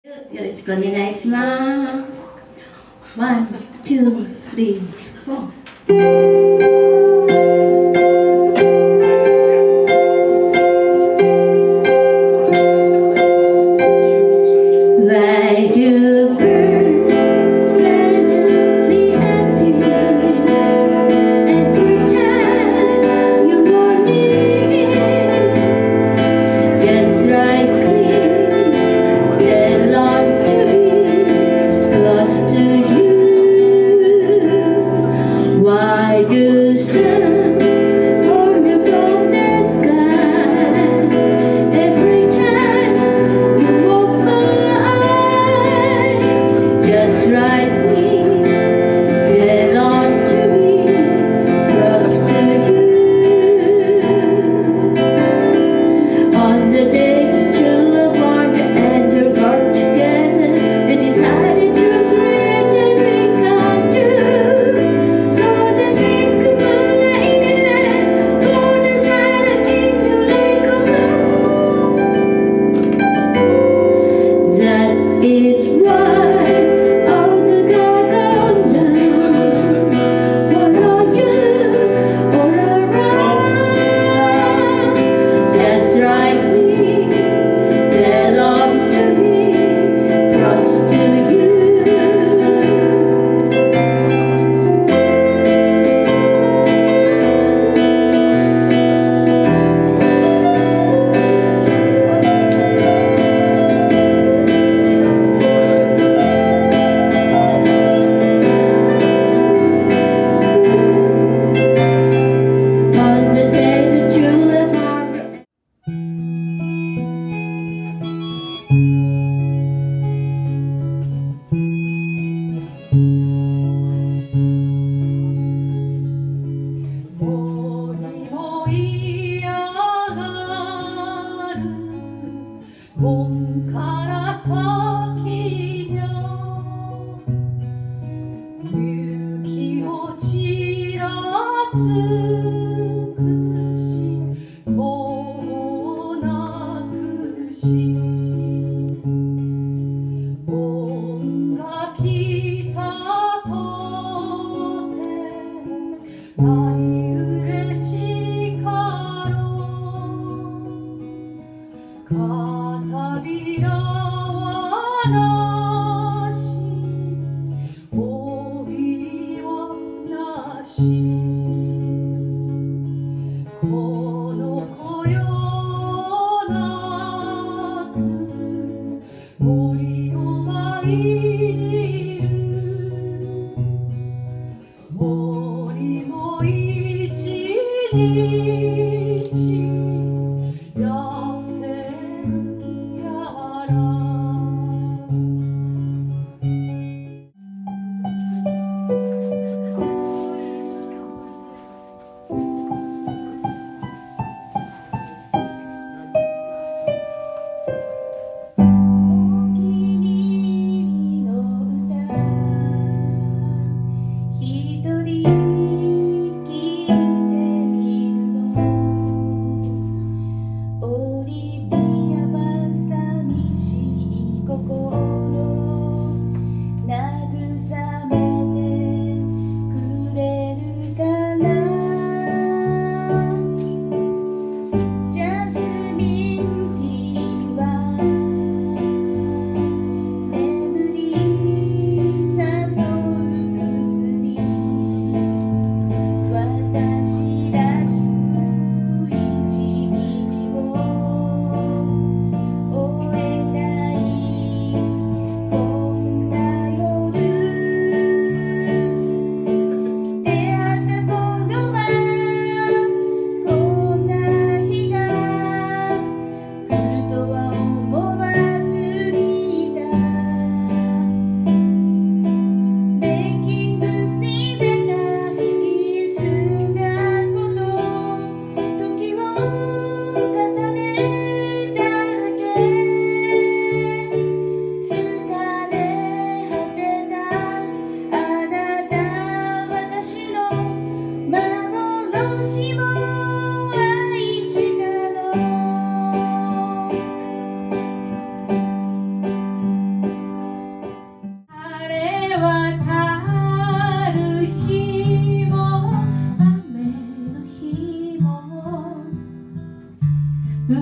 よろしくお願いします。ワン、ツー、スリー、フォー。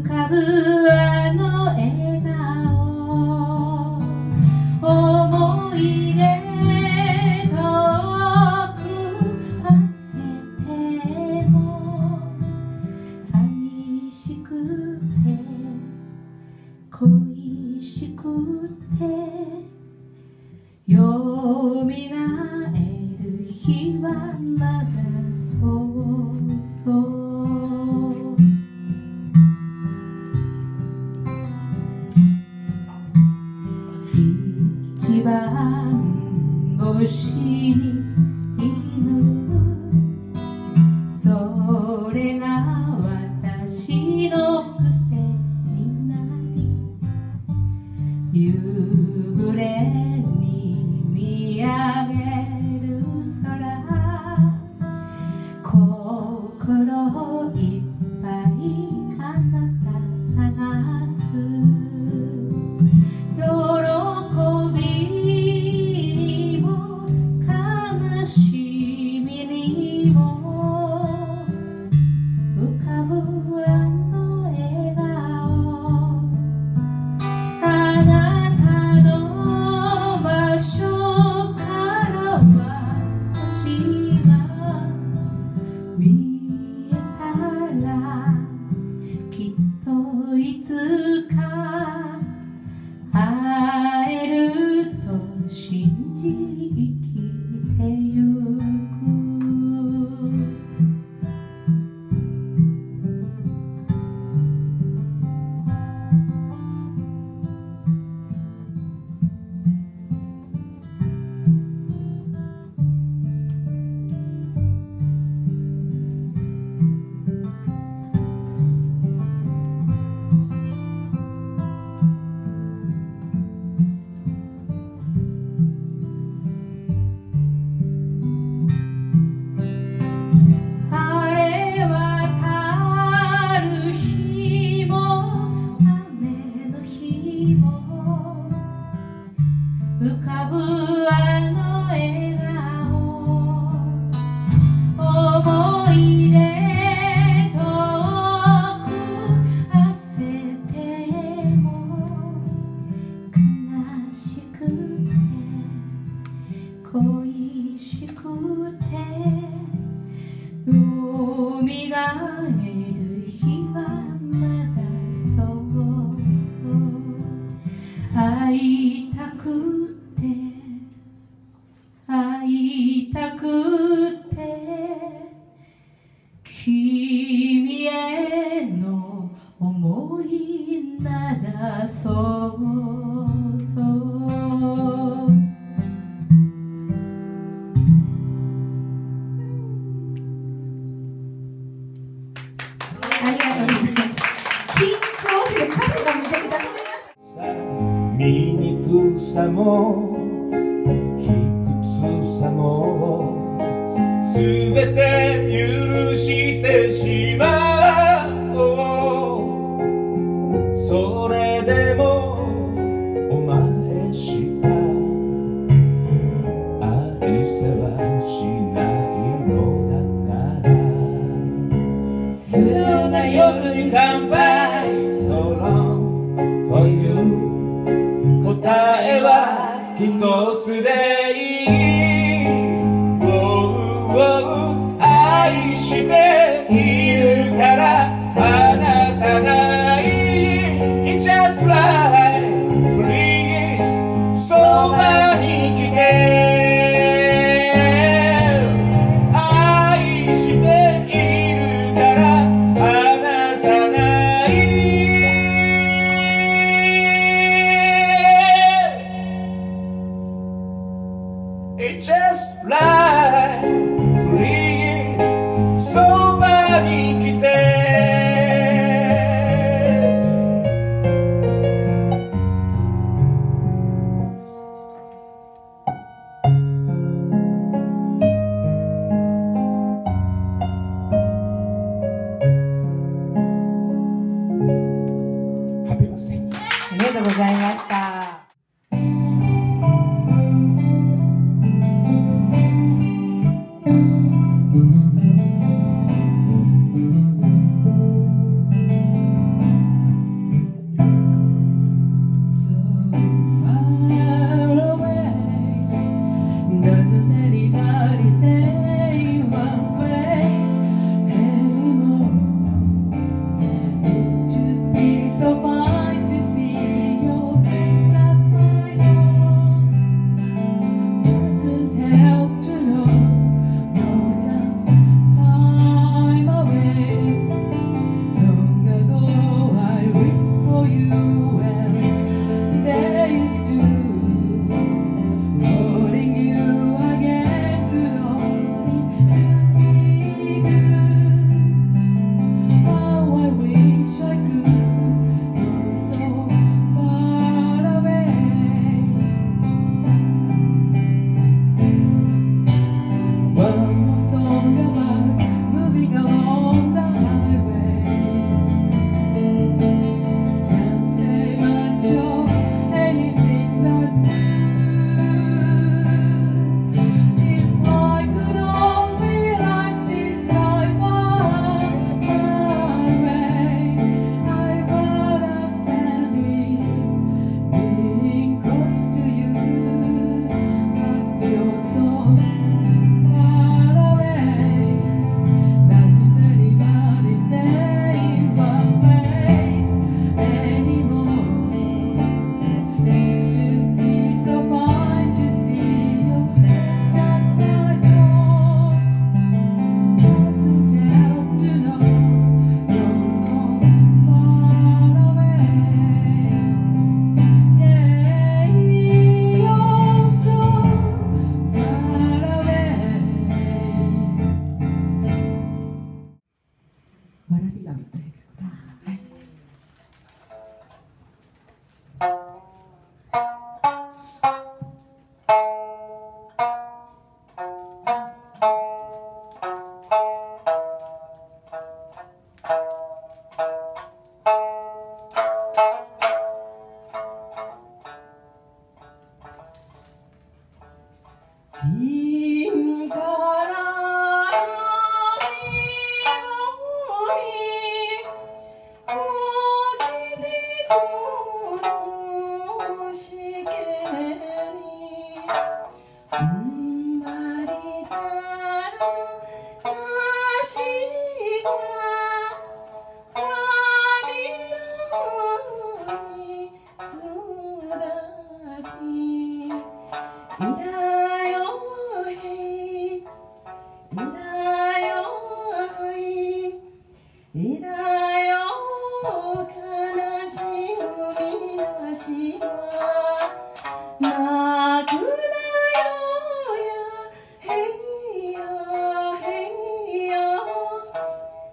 浮かぶあの笑顔、思い出遠く馳せても寂しくて恋しくてよみがえる日はまだそうそう一番星に祈る、それが私の癖になり、夕暮れに見上げる空、心いっぱいあなた探す、喜びにも悲しみにも浮かぶあの笑顔、あなたの場所から私が見えたら、きっといつか会えると信じ生きてゆく。浮かぶあの笑顔、思い出遠く馳せても悲しくて恋しくてよみがえる日はまだそうそう、会いたく会いたくて君への想いならそうそう。ありがとうございます。緊張して歌詞がめちゃくちゃ飛びます。 醜さも卑屈さもすべて許してしまおう。それでもお前しか愛せはしないのだから。素直な夜に乾杯 So long for you。答えは一つでいい。愛しているから離さない。 It's just right Please そばに来て。愛しているから離さない。It's just right Please そばに来て。ハッピーバースデー。 ありがとうございました。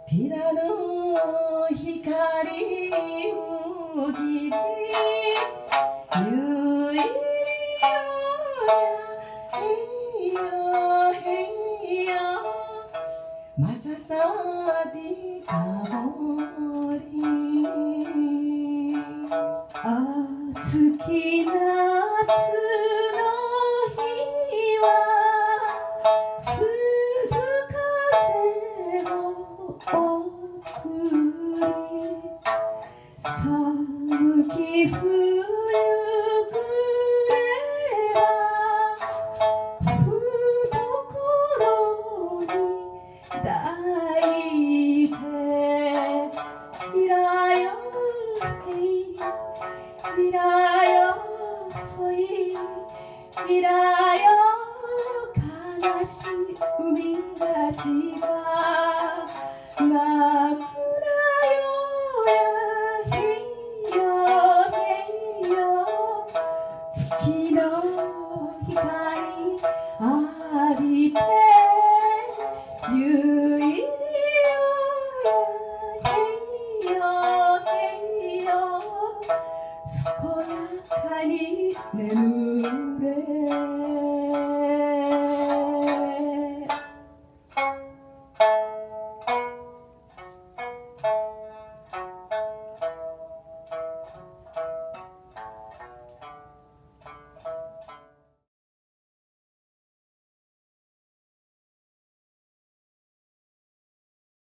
ティラの光をぎてゆいよへいよへいよまささでたぼり暑き夏の日は涼風を送り寒き冬